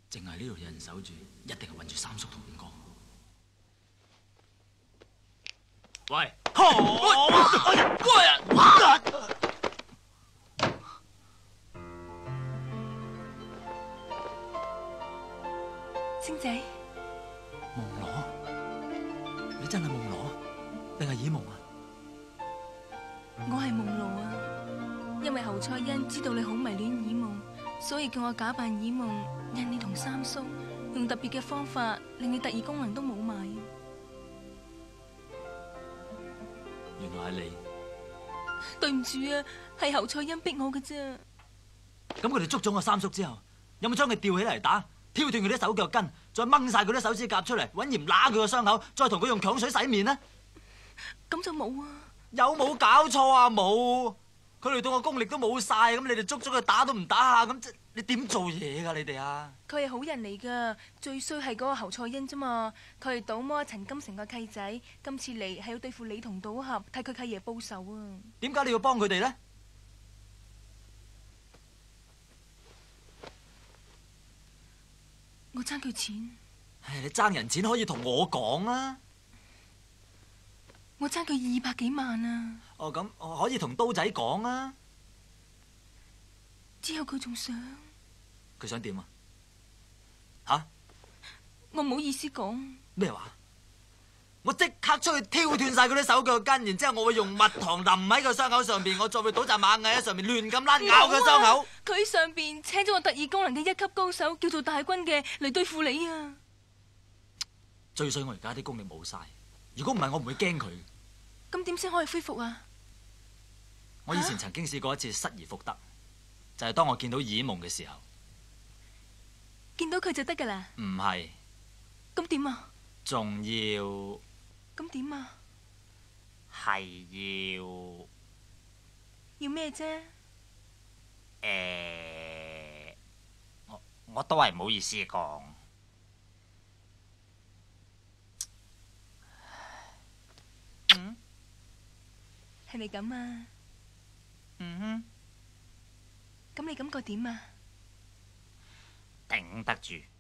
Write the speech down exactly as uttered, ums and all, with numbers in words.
淨係呢度有人守住，一定係揾住三叔同五哥。喂！ 星仔， 夢羅，你真係夢羅，定係耳夢啊？ 我係夢羅啊，因為侯賽因知道你好迷戀耳夢，所以叫我假扮耳夢，引你同三叔用特別嘅方法，令你特異功能都冇埋。 原來係你。 對唔住啊，係侯賽因逼我嘅啫。 咁佢哋捉咗我三叔之後，有冇將佢吊起嚟打？挑斷佢啲手腳筋，再掹晒佢啲手指甲出嚟，揾鹽揦佢個傷口，再同佢用強水洗面呢？ 咁就冇啊！ 有冇搞錯啊？冇！佢哋對我功力都冇晒，咁你哋捉咗佢打都唔打下，咁你點做嘢噶？你哋啊？ 佢係好人嚟噶，最衰係嗰個侯賽因啫嘛。佢係賭魔陳金城個契仔，今次嚟係要對付你同賭俠，替佢契爺報仇啊！ 點解你要幫佢哋呢？ 我爭佢錢。 唉，你爭人錢可以同我講啊！ 我爭佢二百幾萬啊！ 哦，咁我可以同刀仔講啊！ 之後佢仲想， 佢想點啊？吓？ 我唔好意思講。 咩話？我即刻出去挑斷晒佢啲手腳筋，然之後我會用蜜糖淋喺個傷口上邊，我再會倒紮螞蟻喺上面亂咁拉咬佢傷口。 佢喺上邊請咗個特異功能嘅一級高手，叫做大軍嘅嚟對付你啊！ 最衰我而家啲功力冇晒，如果唔係我唔會驚佢。 咁點先可以恢復啊？ 我以前曾經試過一次失而復得，就係當我見到耳夢嘅時候。 見到佢就得噶啦？ 唔係。 咁點啊？ 仲要。 咁點啊？ 係要。 要咩啫？ 誒，我我都係唔好意思講。嗯？ 係咪咁啊？ 嗯哼。 咁你感覺點啊？ 頂得住。